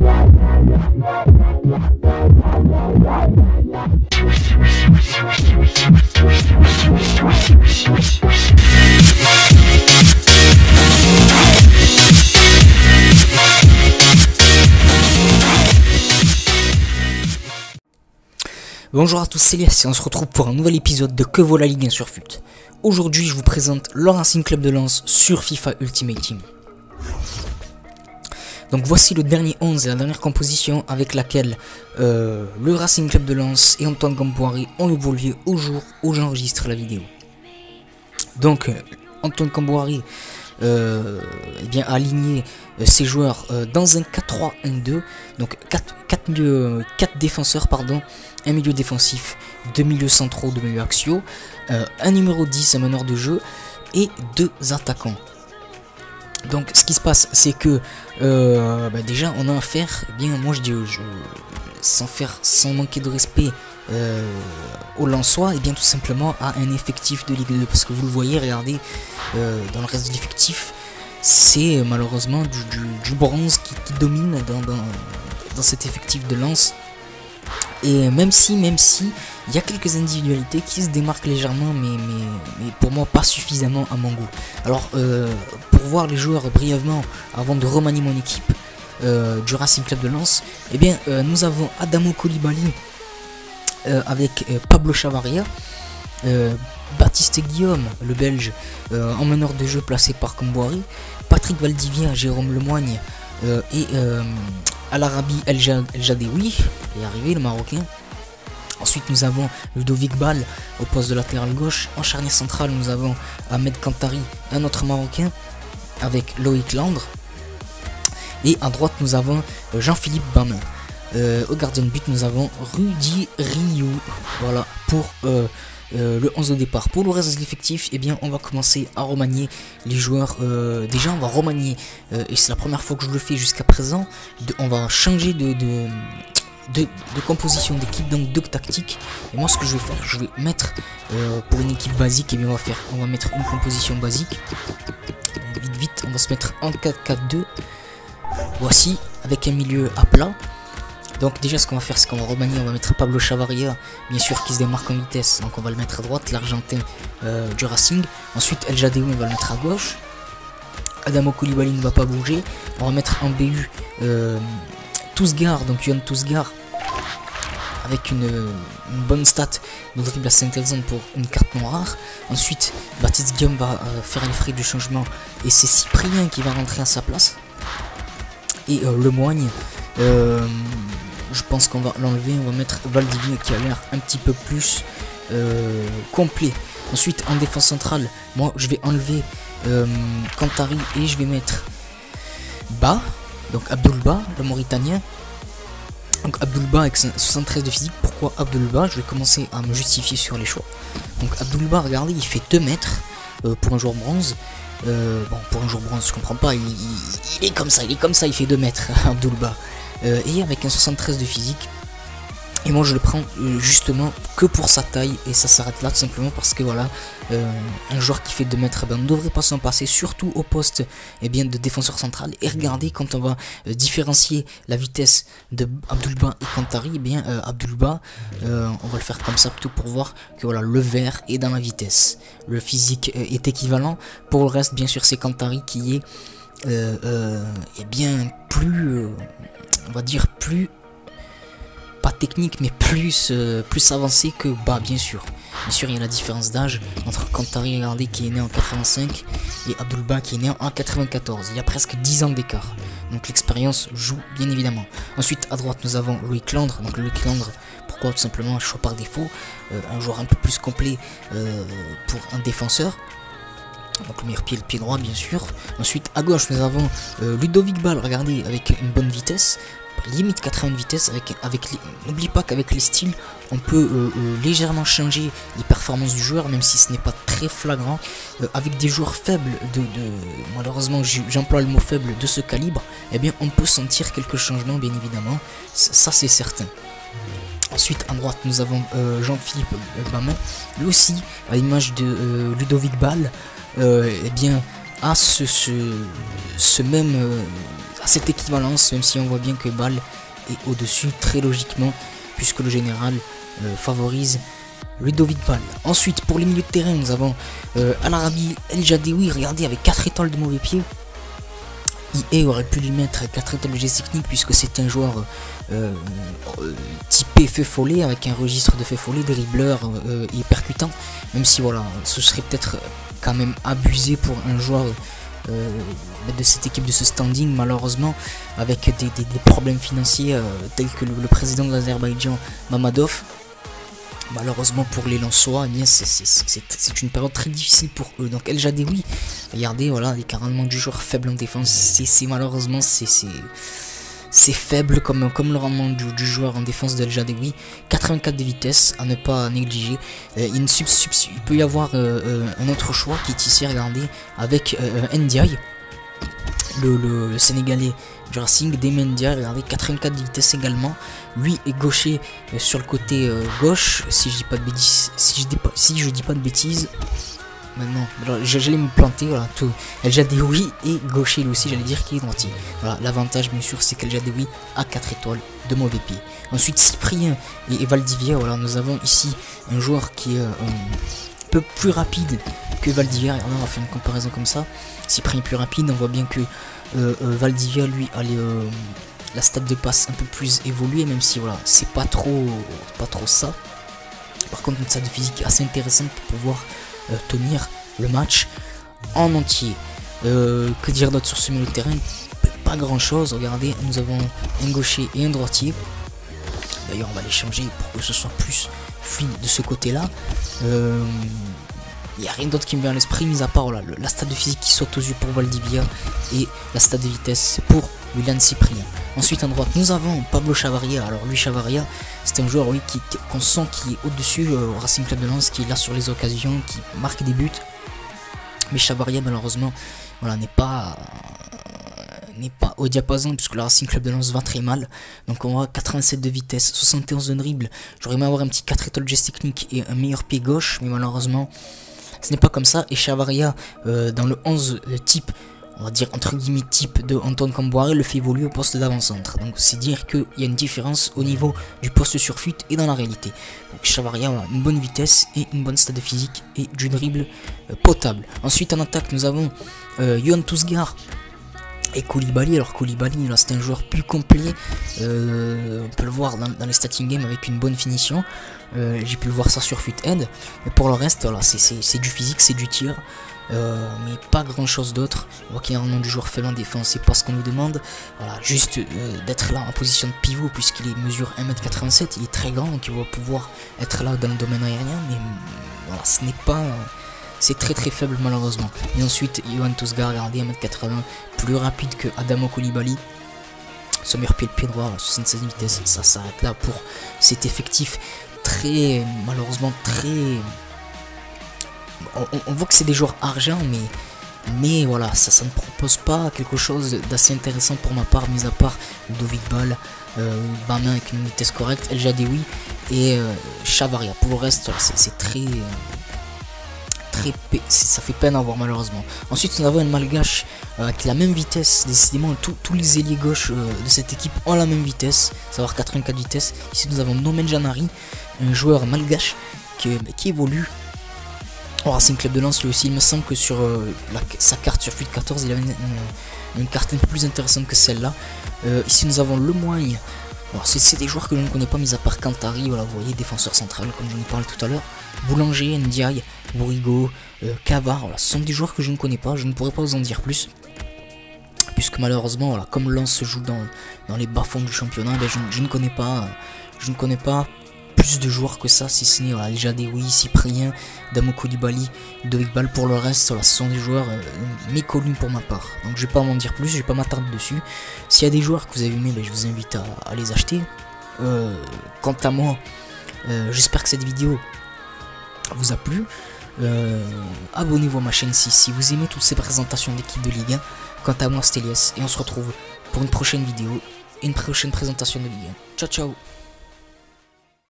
Bonjour à tous, c'est Elias et on se retrouve pour un nouvel épisode de Que vaut la Ligue 1 sur FUT. Aujourd'hui je vous présente le Racing Club de Lens sur FIFA Ultimate Team. Donc voici le dernier 11 et la dernière composition avec laquelle le Racing Club de Lens et Antoine Camboire ont évolué au jour où j'enregistre la vidéo. Donc Antoine Camboire a aligné ses joueurs dans un 4-3-1-2, donc 4 défenseurs, un milieu défensif, 2 milieux centraux, 2 milieux axiaux, un numéro 10, un meneur de jeu et 2 attaquants. Donc ce qui se passe, c'est que déjà on a affaire, moi je dis sans manquer de respect au Lensois, et bien tout simplement à un effectif de Ligue 2, parce que vous le voyez, regardez, dans le reste de l'effectif, c'est malheureusement du bronze qui domine dans cet effectif de Lens. Et même si il y a quelques individualités qui se démarquent légèrement, mais pour moi pas suffisamment à mon goût. Alors pour voir les joueurs brièvement avant de remanier mon équipe du Racing Club de Lens, nous avons Adamo Koulibaly avec Pablo Chavaria, Baptiste Guillaume, le Belge, en meneur de jeu placé par Camboire, Patrick Valdivia, Jérôme Lemoigne et Al-Arabi El Jadewi, est arrivé le Marocain. Ensuite nous avons Ludovic Ball au poste de latéral gauche. En charnière centrale nous avons Ahmed Kantari, un autre Marocain, avec Loïc Landre. Et à droite nous avons Jean-Philippe Bamin. Au gardien de but nous avons Rudy Rioux. Voilà pour le 11 de départ. Pour le reste de l'effectif, on va commencer à remanier les joueurs. Déjà on va remanier, et c'est la première fois que je le fais jusqu'à présent, on va changer de composition d'équipe, donc de tactique. Et moi ce que je vais faire, je vais mettre pour une équipe basique, on va mettre une composition basique. Vite, on va se mettre en 4-4-2. Voici, avec un milieu à plat. Donc déjà ce qu'on va faire, c'est qu'on va remanier, on va mettre Pablo Chavaria, bien sûr, qui se démarque en vitesse, donc on va le mettre à droite, l'Argentin du Racing. Ensuite El Jadewi, on va le mettre à gauche. Adamo Koulibaly ne va pas bouger. On va mettre en BU Tousgar, donc Yohan Tousgar, avec une bonne stat de dribble assez intéressante pour une carte non rare. Ensuite Baptiste Guillaume va faire les frais du changement et c'est Cyprien qui va rentrer à sa place. Et Lemoigne, je pense qu'on va l'enlever, on va mettre Valdivia qui a l'air un petit peu plus complet. Ensuite en défense centrale, moi je vais enlever Kantari et je vais mettre Ba, donc Abdoul Ba, le Mauritanien. Donc Abdoul Ba avec 73 de physique. Pourquoi Abdoul Ba? Je vais commencer à me justifier sur les choix. Donc Abdoul Ba, regardez, il fait 2 mètres pour un joueur bronze. Pour un joueur bronze, je comprends pas, il est comme ça, il fait 2 mètres, Abdoul Ba. Et avec un 73 de physique. Et moi je le prends justement que pour sa taille, et ça s'arrête là tout simplement parce que voilà, un joueur qui fait 2 mètres, on ne devrait pas s'en passer, surtout au poste de défenseur central. Et regardez, quand on va différencier la vitesse de Abdoul Ba et Kantari, Abdoul Ba, on va le faire comme ça plutôt pour voir que voilà, le vert est dans la vitesse, le physique est équivalent. Pour le reste, bien sûr, c'est Kantari qui est plus, on va dire plus, pas technique, mais plus avancé que Ba, bien sûr. Bien sûr, il y a la différence d'âge entre Kantari, regardez, qui est né en 85 et Abdoul Ba qui est né en 94. Il y a presque 10 ans d'écart. Donc l'expérience joue bien évidemment. Ensuite à droite nous avons Loïc Landre. Donc Loïc Landre, pourquoi? Tout simplement choix par défaut, un joueur un peu plus complet pour un défenseur. Donc le meilleur pied, le pied droit, bien sûr. Ensuite à gauche nous avons Ludovic Ball, regardez, avec une bonne vitesse, limite 80 de vitesse. N'oublie pas qu'avec les styles on peut légèrement changer les performances du joueur, même si ce n'est pas très flagrant. Avec des joueurs faibles malheureusement j'emploie le mot faible, de ce calibre, on peut sentir quelques changements, bien évidemment, ça c'est certain. Ensuite à droite nous avons Jean-Philippe Bamin, lui aussi à l'image de Ludovic Ball, à à cette équivalence, même si on voit bien que Bâle est au-dessus très logiquement, puisque le général favorise Ludovic Bâle. Ensuite, pour les milieux de terrain, nous avons Al-Arabi El Jadéoui, regardez, avec 4 étoiles de mauvais pied. EA aurait pu lui mettre 4 étoiles de geste technique, puisque c'est un joueur typé feu follet, avec un registre de feu follet, dribbleur et percutant, même si voilà, ce serait peut-être quand même abusé pour un joueur de cette équipe, de ce standing, malheureusement, avec des problèmes financiers tels que le président de l'Azerbaïdjan, Mamadov. Malheureusement pour les Lensois, eh c'est une période très difficile pour eux. Donc El Jadéoui, regardez, voilà, les rendement du joueur faible en défense, malheureusement c'est faible comme le rendement du joueur en défense d'El Jadéoui. 84 de vitesse à ne pas négliger. Il peut y avoir un autre choix qui est ici, regardez, avec Ndiaye, le Sénégalais du Racing, Deme Ndiaye, regardez, 84 de vitesse également. Lui est gaucher sur le côté gauche, si je dis pas de bêtises, si je dis pas de bêtises. Maintenant, j'allais me planter, voilà, tout. El Jadéoui est gaucher lui aussi, j'allais dire qu'il est droitier. Voilà, l'avantage bien sûr c'est qu'El Jadéoui a 4 étoiles de mauvais pied. Ensuite, Cyprien et Valdivia, voilà, nous avons ici un joueur qui est un peu plus rapide que Valdivia. On va faire une comparaison comme ça. Cyprien est plus rapide, on voit bien que Valdivia lui a la stat de passe un peu plus évoluée, même si voilà, c'est pas trop ça. Par contre, une stat de physique assez intéressante pour pouvoir tenir le match en entier. Que dire d'autre sur ce milieu de terrain? Pas grand chose. Regardez, nous avons un gaucher et un droitier. D'ailleurs, on va les changer pour que ce soit plus fluide de ce côté là. Il n'y a rien d'autre qui me vient à l'esprit, mis à part voilà, la stat de physique qui saute aux yeux pour Valdivia et la stat de vitesse pour Willian Cyprien. Ensuite, à droite, nous avons Pablo Chavaria. Alors lui, Chavaria, c'est un joueur, oui, qu'on sent qui est au-dessus au Racing Club de Lens, qui est là sur les occasions, qui marque des buts. Mais Chavaria, malheureusement, voilà, n'est pas au diapason, puisque le Racing Club de Lens va très mal. Donc on va 87 de vitesse, 71 de dribble. J'aurais aimé avoir un petit 4 étoiles de geste technique et un meilleur pied gauche, mais malheureusement, ce n'est pas comme ça. Et Chavaria, dans le 11 type, on va dire entre guillemets type de Antoine Camboire, le fait évoluer au poste d'avant-centre. Donc c'est dire qu'il y a une différence au niveau du poste sur fut et dans la réalité. Donc Chavaria a une bonne vitesse et une bonne stat de physique et du dribble potable. Ensuite en attaque nous avons Yohan Tousgar et Koulibaly. Alors Koulibaly, là c'est un joueur plus complet, on peut le voir dans les statting games avec une bonne finition. J'ai pu le voir ça sur Futhead, mais pour le reste voilà, c'est du physique, c'est du tir, mais pas grand chose d'autre. On voit qu'il y a un nom du joueur faible en défense, c'est pas ce qu'on nous demande, voilà, juste d'être là en position de pivot, puisqu'il mesure 1m87, il est très grand, donc il va pouvoir être là dans le domaine aérien, mais voilà, ce n'est pas... c'est très faible malheureusement. Et ensuite, Yohan Tousgar, regardez, 1m80, plus rapide que Adamo Koulibaly. Son meilleur pied, le pied droit, 76 vitesse, ça s'arrête là pour cet effectif très, malheureusement très... On voit que c'est des joueurs argent, mais voilà, ça ne propose pas quelque chose d'assez intéressant pour ma part, mis à part Ludovic Bâle, Bamin avec une vitesse correcte, El Jadéoui et Chavaria. Pour le reste, c'est très... ça fait peine à voir malheureusement. Ensuite nous avons un malgache avec la même vitesse. Décidément tous les ailiers gauche de cette équipe ont la même vitesse, savoir 84 vitesse. Ici nous avons Nomen Janari, un joueur malgache qui évolue au Racing Club de Lens lui aussi. Il me semble que sur sa carte sur FUT 14 il avait une carte un peu plus intéressante que celle-là. Ici nous avons Le Moigne. C'est des joueurs que je ne connais pas, mis à part Kantari, voilà, vous voyez, défenseur central comme je vous parlais tout à l'heure. Boulanger, Ndiaye, Bourigo, Cavard, voilà, ce sont des joueurs que je ne connais pas, je ne pourrais pas vous en dire plus. Puisque malheureusement, voilà, comme Lens se joue dans les bas-fonds du championnat, ben, je ne connais pas plus de joueurs que ça, si ce n'est voilà, El Jadéoui, Cyprien, Adamo Koulibaly, Ludovic Bâle. Pour le reste, voilà, ce sont des joueurs méconnus pour ma part. Donc je vais pas m'en dire plus, je vais pas m'attarder dessus. S'il y a des joueurs que vous avez aimés, ben, je vous invite à les acheter. Quant à moi, j'espère que cette vidéo vous a plu. Abonnez-vous à ma chaîne si vous aimez toutes ces présentations d'équipe de Ligue 1. Quant à moi, c'était Elias et on se retrouve pour une prochaine vidéo et une prochaine présentation de Ligue 1. Ciao ciao.